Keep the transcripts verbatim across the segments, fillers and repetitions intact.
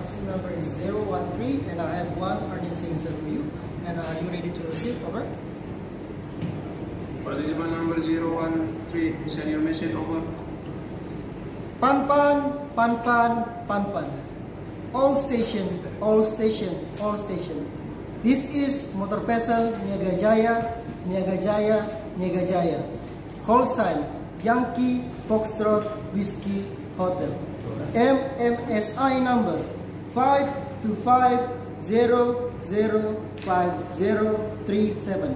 participant number is zero one three, and I have one urgency message for you. And are you ready to receive? Over. Participant number zero one three, send your message. Over. Pan pan, pan pan, pan pan. All station, all station, all station. This is Motor Vessel Niaga Jaya, Niaga Jaya, Niaga Jaya. Call sign Yankee Foxtrot Whiskey Hotel. M M S I number five two five zero zero five zero three seven.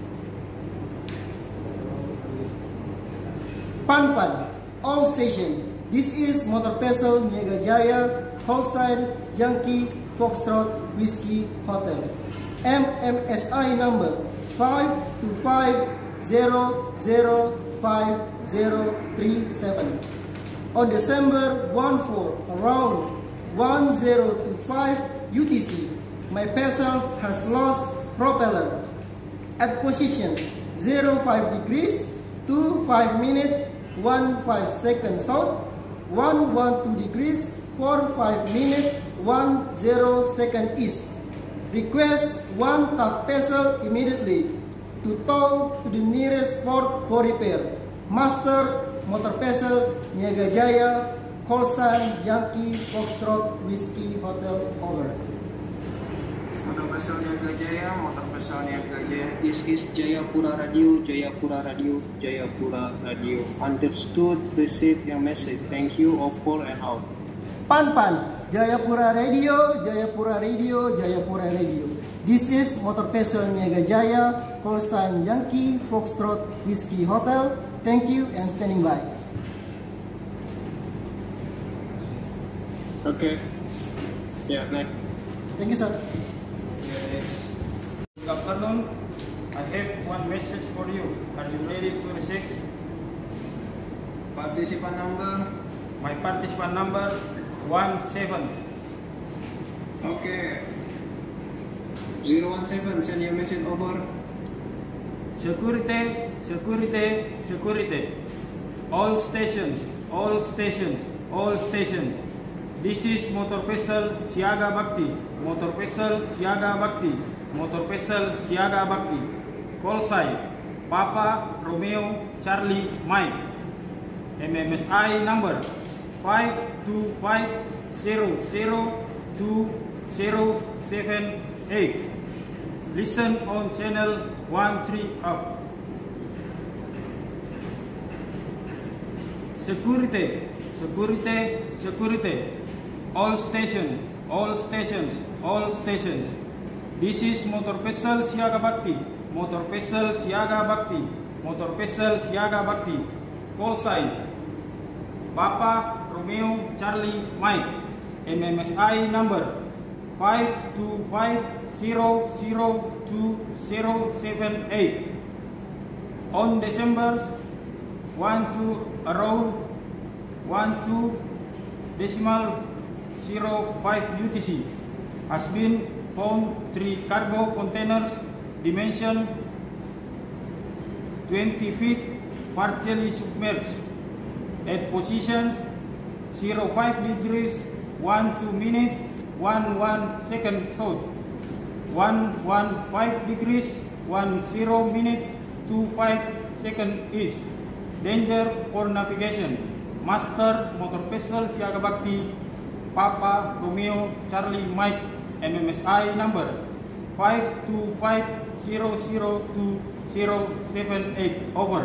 Pan pan, all station. This is Motor Vessel Niaga Jaya, call sign Yankee Foxtrot Whiskey Hotel. M M S I number five two five zero zero five zero three seven. On December fourteenth, around one zero two five U T C, my vessel has lost propeller at position zero five degrees, two five minutes, one five seconds south, one one two degrees, four five minutes, one zero second east. Request one tug vessel immediately to tow to the nearest port for repair. Master Motor Vessel Niaga Jaya, call sign Yankee Foxtrot Whiskey Hotel. Over. Motor Vessel Niaga Jaya, Motor Vessel Niaga Jaya. This is Jayapura Radio, Jayapura Radio, Jayapura Radio. Understood. Receive your message. Thank you. Over and out. Pan pan, Jayapura Radio, Jayapura Radio, Jayapura Radio. This is Motor Vessel Niaga Jaya, call sign Yankee Foxtrot Whiskey Hotel. Thank you and standing by. Okay. Yeah, next. Thank you, sir. Yes. Good afternoon. I have one message for you. Are you ready to receive? Participant number. My participant number one seven. Okay. zero one seven, send your message. Over. Security, security, security. All stations, all stations, all stations. This is Motor Vessel Siaga Bakti. Motor Vessel Siaga Bakti. Motor Vessel Siaga Bakti. Call sign Papa Romeo Charlie Mike. M M S I number five two five zero zero two zero seven eight. Listen on channel one three up. Security, security, security. All stations, all stations, all stations. This is Motor Vessel Siaga Bakti. Motor Vessel Siaga Bakti. Motor Vessel Siaga Bakti. Call sign Papa Romeo Charlie Mike. M M S I number five two five zero zero two zero seven eight. On December one two around one two decimal zero five U T C has been found three cargo containers dimension twenty feet partially submerged at positions zero five degrees one two minutes one one second south, one one five degrees one zero minutes two five second east. Danger for navigation. Master Motor Vessel Siaga Bakti, Papa Romeo Charlie Mike. M M S I number five two five zero zero two zero seven eight. Over.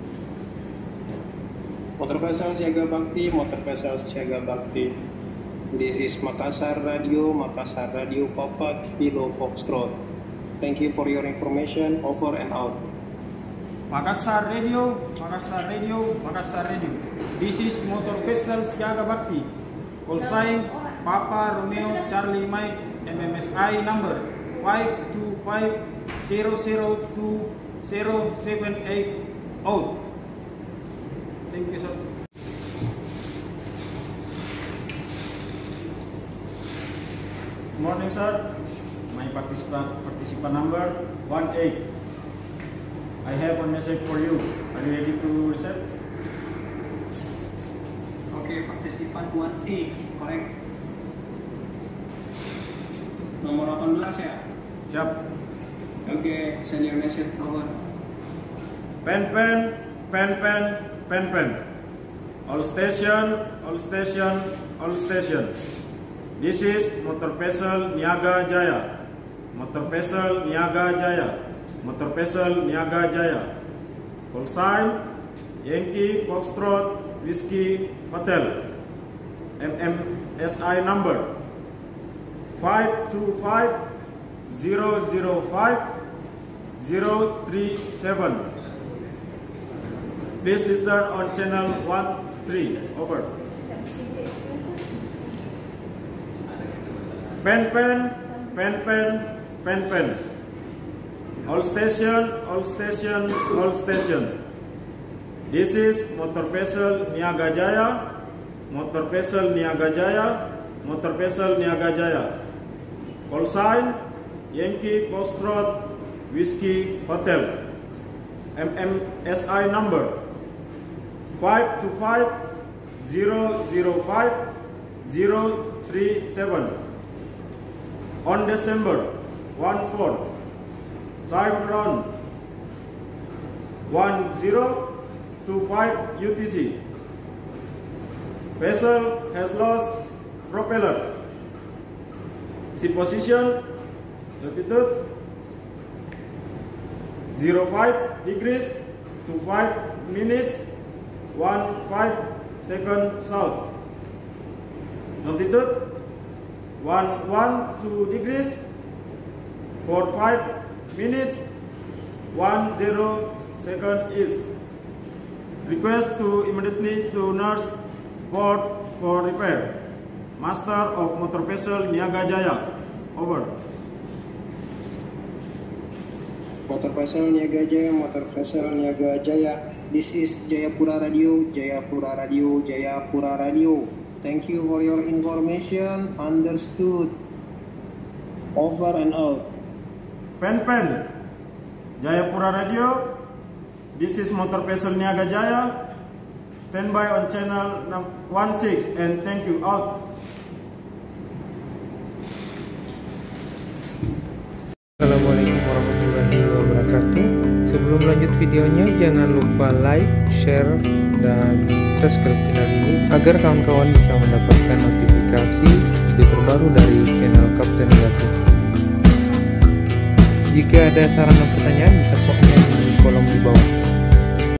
Motor Vessel Siaga Bakti, Motor Vessel Siaga Bakti. This is Makassar Radio, Makassar Radio, Papa Kilo Foxtrot. Thank you for your information. Over and out. Makassar Radio, Makassar Radio, Makassar Radio. This is Motor Vessel Siaga Bakti. Call sign Papa Romeo Charlie Mike. M M S I number five two five zero zero two zero seven eight. Out. Thank you, sir. Good morning, sir. My participant participant number one eight. I have a message for you. Are you ready to receive? Okay, participant one eight, correct? nomor delapan belas ya? Siap. Oke, send your message over. Pen pen, pen pen, pen pen. All station, all station, all station. This is Motor Vessel Niaga Jaya. Motor Vessel Niaga Jaya. Motor Vessel Niaga Jaya. Call sign Yankee Foxtrot Whiskey Hotel. M M S I number five two five zero zero five zero three seven. Please listen on channel one three. Over. Pen pen, pen pen, pen pen. All station, all station, all station. This is Motor Vessel Niaga Jaya. Motor Vessel Niaga Jaya. Motor Vessel Niaga Jaya. Call sign Yankee Foxtrot Whiskey Hotel. M M S I number five two five zero zero five zero three seven. On December one four, time round one zero two five U T C. Vessel has lost propeller. See position, latitude zero five degrees to five minutes one five second south. Longitude one one two degrees for five minutes one zero second east. Request to immediately to nurse board for repair. Master of Motor Vessel Niaga Jaya. Over. Motor Vessel Niaga Jaya, Motor Vessel Niaga Jaya. This is Jayapura Radio, Jayapura Radio, Jayapura Radio. Thank you for your information. Understood. Over and out. Pen pen. Jayapura Radio. This is Motor Vessel Niaga Jaya. Stand by on channel one six and thank you. Out. Assalamualaikum warahmatullahi wabarakatuh. Sebelum lanjut videonya, jangan lupa like, share, dan subscribe channel ini agar kawan-kawan bisa mendapatkan notifikasi video terbaru dari channel Kapten Gatot. Jika ada saran dan pertanyaan, bisa komen di kolom di bawah.